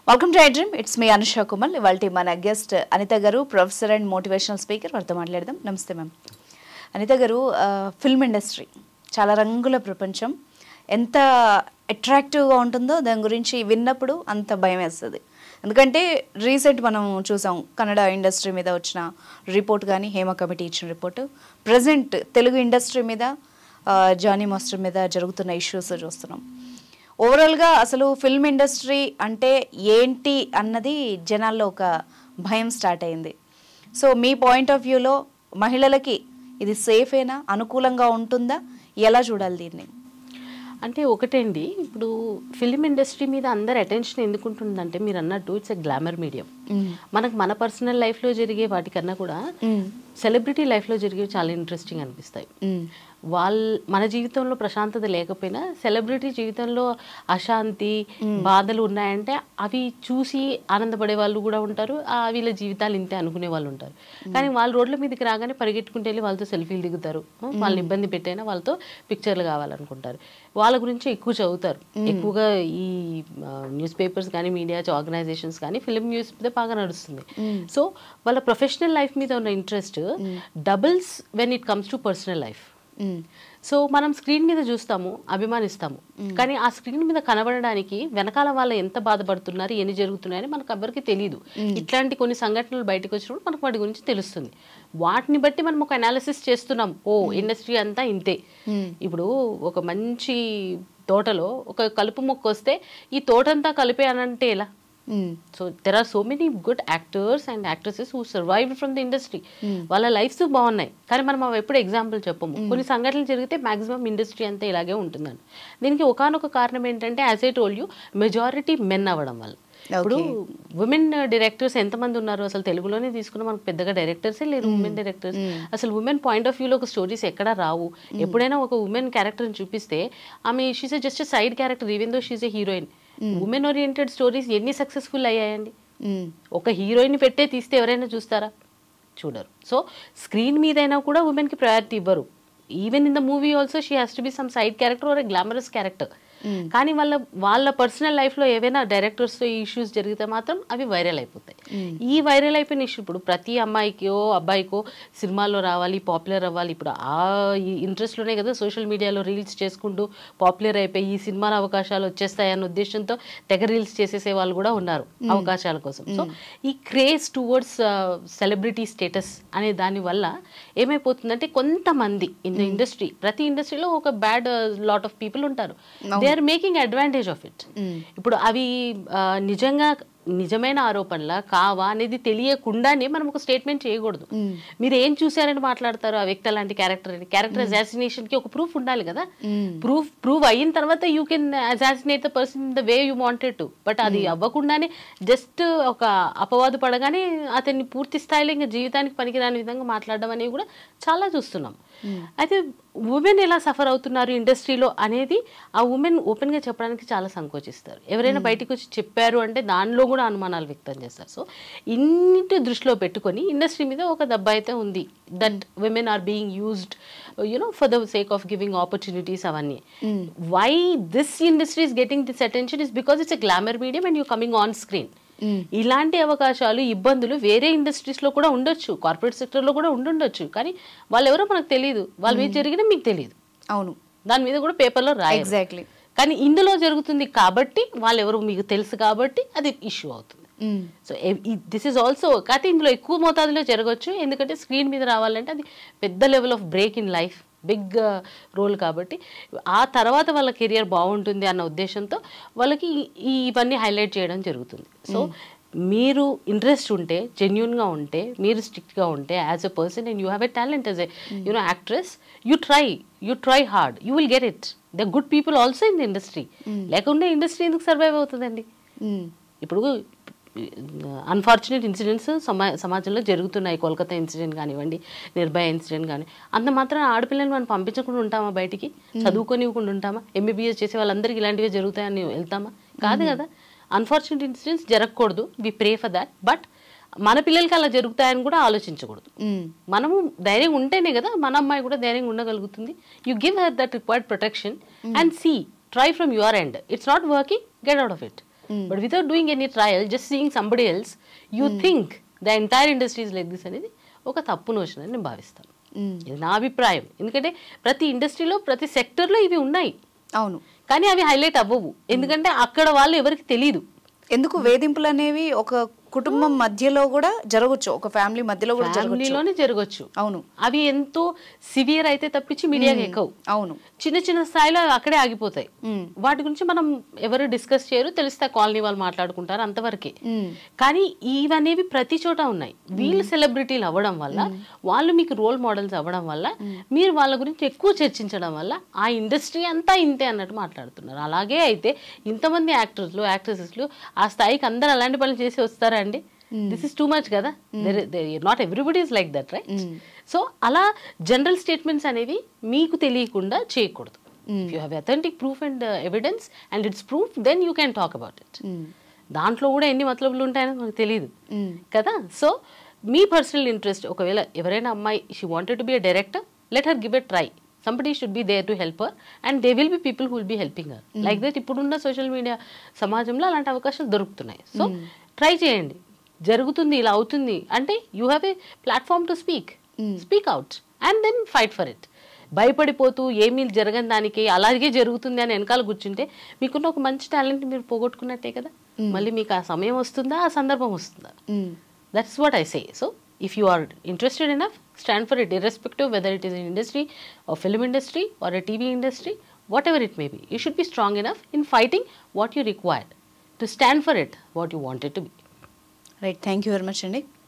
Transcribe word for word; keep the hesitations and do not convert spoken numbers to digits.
Welcome to iDream. It's me Anusha Kumal. ఇవాళ మన guest Anitha గారు, ప్రొఫెసర్ అండ్ మోటివేషనల్ స్పీకర్. వారితో మాట్లాడదాం. నమస్తే మ్యామ్. అనిత గారు, ఫిల్మ్ ఇండస్ట్రీ చాలా రంగుల ప్రపంచం. ఎంత అట్రాక్టివ్గా ఉంటుందో దాని గురించి విన్నప్పుడు అంత భయం వేస్తుంది. ఎందుకంటే రీసెంట్ మనం చూసాం కన్నడ ఇండస్ట్రీ మీద వచ్చిన రిపోర్ట్ కానీ, హేమ కమిటీ ఇచ్చిన రిపోర్టు, ప్రజెంట్ తెలుగు ఇండస్ట్రీ మీద, జానీ మాస్టర్ మీద జరుగుతున్న ఇష్యూస్ చూస్తున్నాం. ఓవరాల్గా అసలు ఫిల్మ్ ఇండస్ట్రీ అంటే ఏంటి అన్నది జనాల్లో ఒక భయం స్టార్ట్ అయింది. సో మీ పాయింట్ ఆఫ్ వ్యూలో మహిళలకి ఇది సేఫేనా, అనుకూలంగా ఉంటుందా, ఎలా చూడాలి దీన్ని? అంటే ఒకటండి, ఇప్పుడు ఫిల్మ్ ఇండస్ట్రీ మీద అందరు అటెన్షన్ ఎందుకు ఉంటుందంటే మీరు అన్నట్టు ఇట్స్ ఎ గ్లామర్ మీడియం. మనకు మన పర్సనల్ లైఫ్లో జరిగే వాటికన్నా కూడా సెలబ్రిటీ లైఫ్లో జరిగేవి చాలా ఇంట్రెస్టింగ్ అనిపిస్తాయి. వాళ్ళ మన జీవితంలో ప్రశాంతత లేకపోయినా సెలబ్రిటీ జీవితంలో అశాంతి, బాధలు ఉన్నాయంటే అవి చూసి ఆనందపడే వాళ్ళు కూడా ఉంటారు. వీళ్ళ జీవితాలు ఇంతే అనుకునే వాళ్ళు ఉంటారు. కానీ వాళ్ళు రోడ్ల మీదకి రాగానే పరిగెట్టుకుంటే వెళ్ళి వాళ్ళతో సెల్ఫీలు దిగుతారు. వాళ్ళని ఇబ్బంది పెట్టైనా వాళ్ళతో పిక్చర్లు కావాలనుకుంటారు. వాళ్ళ గురించి ఎక్కువ చదువుతారు. ఎక్కువగా ఈ న్యూస్ పేపర్స్ కానీ, మీడియా ఆర్గనైజేషన్స్ కానీ ఫిల్మ్ న్యూస్ మీద బాగా నడుస్తుంది. సో వాళ్ళ ప్రొఫెషనల్ లైఫ్ మీద ఉన్న interest doubles when it comes to personal life. So మనం స్క్రీన్ మీద చూస్తాము, అభిమానిస్తాము, కానీ ఆ స్క్రీన్ మీద కనబడడానికి వెనకాల వాళ్ళు ఎంత బాధపడుతున్నారు, ఎన్ని జరుగుతున్నాయని మనకు ఎవరికి తెలియదు. ఇట్లాంటి కొన్ని సంఘటనలు బయటకు వచ్చినప్పుడు మనకు వాటి గురించి తెలుస్తుంది. వాటిని బట్టి మనం ఒక అనాలిసిస్ చేస్తున్నాం. ఓ ఇండస్ట్రీ అంతా ఇంతే. ఇప్పుడు ఒక మంచి తోటలో ఒక కలుపు మొక్క వస్తే ఈ తోటంతా కలిపే అనంటే ఎలా? So there are so many good actors and actresses who survived from the industry. వాళ్ళ లైఫ్స్ బాగున్నాయి, కానీ మనం అవి ఎప్పుడు ఎగ్జాంపుల్ చెప్పము. కొన్ని సంఘటనలు జరిగితే మాక్సిమం ఇండస్ట్రీ అంతా ఇలాగే ఉంటుందని. దీనికి ఒకానొక కారణం ఏంటంటే, as I told you, majority men అవ్వడం వల్ల. ఇప్పుడు ఉమెన్ డైరెక్టర్స్ ఎంతమంది ఉన్నారు? అసలు తెలుగులోనే తీసుకున్న మనకు పెద్దగా డైరెక్టర్సే లేరు ఉమెన్ డైరెక్టర్స్. అసలు ఉమెన్ పాయింట్ ఆఫ్ వ్యూలో ఒక స్టోరీస్ ఎక్కడా రావు. ఎప్పుడైనా ఒక ఉమెన్ క్యారెక్టర్ని చూపిస్తే ఆమె she's just side character, even though she's a heroine. Women oriented stories ఎన్ని సక్సెస్ఫుల్ అయ్యాయండి? ఒక హీరోయిన్ పెట్టే తీస్తే ఎవరైనా చూస్తారా? చూడరు. సో స్క్రీన్ మీదైనా కూడా ఉమెన్కి ప్రయారిటీ ఇవ్వరు. Even in the movie also she has to be some side character or a glamorous character. కానీ వాళ్ళ వాళ్ళ పర్సనల్ లైఫ్లో ఏవైనా డైరెక్టర్స్తో ఇష్యూస్ జరిగితే మాత్రం అవి వైరల్ అయిపోతాయి. ఈ వైరల్ అయిపోయిన ఇష్యూ ఇప్పుడు ప్రతి అమ్మాయికో అబ్బాయికో సినిమాల్లో రావాలి, పాపులర్ అవ్వాలి. ఇప్పుడు ఆ ఇంట్రెస్ట్లోనే కదా సోషల్ మీడియాలో రీల్స్ చేసుకుంటూ పాపులర్ అయిపోయి ఈ సినిమాల అవకాశాలు వచ్చేస్తాయన్న ఉద్దేశంతో తెగ రీల్స్ చేసేసే వాళ్ళు కూడా ఉన్నారు అవకాశాల కోసం. సో ఈ క్రేజ్ టువర్డ్స్ సెలబ్రిటీ స్టేటస్ అనే దాని వల్ల ఏమైపోతుందంటే, కొంతమంది ఇన్ ద ఇండస్ట్రీ, ప్రతి ఇండస్ట్రీలో ఒక బ్యాడ్ లాట్ ఆఫ్ పీపుల్ ఉంటారు. They are making advantage of it. ఇప్పుడు అవి నిజంగా నిజమైన ఆరోపణలా కావా అనేది తెలియకుండానే మనం ఒక స్టేట్మెంట్ చేయకూడదు. మీరు ఏం చూసారని మాట్లాడతారు ఆ వ్యక్తి అలాంటి క్యారెక్టర్ అని. క్యారెక్టర్ అసాసినేషన్ కి ఒక ప్రూఫ్ ఉండాలి కదా. ప్రూఫ్ ప్రూవ్ అయిన తర్వాత you can assassinate the person in the way you wanted to. But అది అవ్వకుండానే జస్ట్ ఒక అపవాదు పడగానే అతన్ని పూర్తి స్థాయిలో ఇంకా జీవితానికి పనికిరాని విధంగా మాట్లాడడం అనేవి కూడా చాలా చూస్తున్నాం. అయితే ఉమెన్ ఎలా సఫర్ అవుతున్నారు ఇండస్ట్రీలో అనేది ఆ ఉమెన్ ఓపెన్గా చెప్పడానికి చాలా సంకోచిస్తారు. ఎవరైనా బయటకు వచ్చి చెప్పారు అంటే దానిలో కూడా అనుమానాలు వ్యక్తం చేస్తారు. సో ఇన్నింటి దృష్టిలో పెట్టుకొని ఇండస్ట్రీ మీద ఒక దెబ్బ అయితే ఉంది. That women are being used you know for the sake of giving opportunities అవన్నీ. Why this industry is getting this attention is because it's a glamour medium and you coming on screen. ఇలాంటి అవకాశాలు, ఇబ్బందులు వేరే ఇండస్ట్రీస్లో కూడా ఉండొచ్చు, కార్పొరేట్ సెక్టర్లో కూడా ఉండుండొచ్చు, కానీ వాళ్ళు ఎవరో మనకు తెలియదు. వాళ్ళ మీద జరిగినా మీకు తెలియదు. అవును, దాని మీద కూడా పేపర్లో రాయాలి. ఎగ్జాక్ట్లీ. కానీ ఇందులో జరుగుతుంది కాబట్టి వాళ్ళు ఎవరు మీకు తెలుసు కాబట్టి అది ఇష్యూ అవుతుంది. సో దిస్ ఈజ్ ఆల్సో, కాకపోతే ఇందులో ఎక్కువ మోతాదులో జరగవచ్చు. ఎందుకంటే స్క్రీన్ మీద రావాలంటే అది పెద్ద level of break in life, big role కాబట్టి ఆ తర్వాత వాళ్ళ కెరియర్ బాగుంటుంది అన్న ఉద్దేశంతో వాళ్ళకి ఇవన్నీ హైలైట్ చేయడం జరుగుతుంది. సో మీరు ఇంట్రెస్ట్ ఉంటే, జెన్యున్గా ఉంటే, మీరు స్ట్రిక్ట్గా ఉంటే as a person and you have a talent as a you know actress, you try you try hard, you will get it. The good people also in the industry. లేకుంటే ఇండస్ట్రీ ఎందుకు survive అవుతుందండి? ఇప్పుడు అన్ఫార్చునేట్ ఇన్సిడెంట్స్ సమా సమాజంలో జరుగుతున్నాయి. Kolkata incident కానివ్వండి, Nirbhaya incident కానీ. అంత మాత్రం ఆడపిల్లలు మనం పంపించకుండా ఉంటామా బయటికి? చదువుకోనివ్వకుండా ఉంటామా? ఎంబీబీఎస్ చేసే వాళ్ళందరికీ ఇలాంటివి జరుగుతాయని వెళ్తామా? కాదు కదా. అన్ఫార్చునేట్ ఇన్సిడెంట్స్ జరగకూడదు, we pray for that. But మన పిల్లలకి అలా జరుగుతాయని కూడా ఆలోచించకూడదు. మనము ధైర్యంగా ఉంటేనే కదా మన అమ్మాయి కూడా ధైర్యంగా ఉండగలుగుతుంది. You give her that required protection and see, try from your end. It's not working, get out of it. But without doing any trial just seeing somebody else you think the entire industries like this అనేది ఒక తప్పు notion అని నేను భావిస్తాను. ఇది నా అభిప్రాయం. ఎందుకంటే ప్రతి ఇండస్ట్రీలో ప్రతి సెక్టర్లో ఇవి ఉన్నాయి, అవును, కానీ అవి హైలైట్ అవ్వవు. ఎందుకంటే అక్కడ వాళ్ళు ఎవరికి తెలియదు. ఎందుకు వేధింపులు అనేవి ఒక కుటుంబం మధ్యలో కూడా జరగచ్చు, ఒక ఫ్యామిలీ మధ్యలో కూడా ఫ్యామిలీలోనే జరగచ్చు. అవును, అవి ఎంతో సివియర్ అయితే తప్పించి మీడియాకి ఎక్కవు. అవును, చిన్న చిన్న స్థాయిలో అక్కడే ఆగిపోతాయి. వాటి గురించి మనం ఎవరు డిస్కస్ చేయరు, తెలిస్తే కాలనీ వాళ్ళు మాట్లాడుకుంటారు, అంతవరకే. కానీ ఇవనేవి ప్రతి చోట ఉన్నాయి. వీళ్ళు సెలబ్రిటీలు అవ్వడం వల్ల, వాళ్ళు మీకు రోల్ మోడల్స్ అవ్వడం వల్ల, మీరు వాళ్ళ గురించి ఎక్కువ చర్చించడం వల్ల ఆ ఇండస్ట్రీ అంతా ఇంతే అన్నట్టు మాట్లాడుతున్నారు. అలాగే అయితే ఇంతమంది యాక్టర్స్లు యాక్ట్రెసెస్లు ఆ స్థాయికి అందరు అలాంటి పనులు చేసి వస్తారా అండి? దిస్ ఇస్ టూ మచ్ కదా. Not everybody is like that, right? So అలా జనరల్ స్టేట్మెంట్స్ అనేవి మీకు తెలియకుండా చేయకూడదు. If you have authentic proof and evidence and it's proof, then you can talk about it. దాంట్లో కూడా ఎన్ని మతలబులు ఉంటాయని మనకు తెలియదు కదా. సో మీ పర్సనల్ ఇంట్రెస్ట్, ఒకవేళ ఎవరైనా అమ్మాయి she wanted to be a director, let her give a try. Somebody should be there to help her, and there will be people who will be helping her. Mm. Like that, ఇప్పుడున్న social media సమాజంలో అలాంటి అవకాశాలు దొరుకుతున్నాయి. So try చేయండి, జరుగుతుంది, ఇలా అవుతుంది అంటే you have a platform to speak, speak out and then fight for it. భయపడిపోతూ ఏమీ జరగని దానికి అలాగే జరుగుతుంది అని వెనకాల కూర్చుంటే మీకున్న ఒక మంచి టాలెంట్ మీరు పోగొట్టుకున్నట్టే కదా. మళ్ళీ మీకు ఆ సమయం వస్తుందా, ఆ సందర్భం వస్తుందా? That's what I say. So if you are interested enough, stand for it, irrespective whether it is an industry or film industry or a T V industry, whatever it may be. You should be strong enough in fighting what you required to stand for it, what you want it to be. Right. Thank you very much, Andy.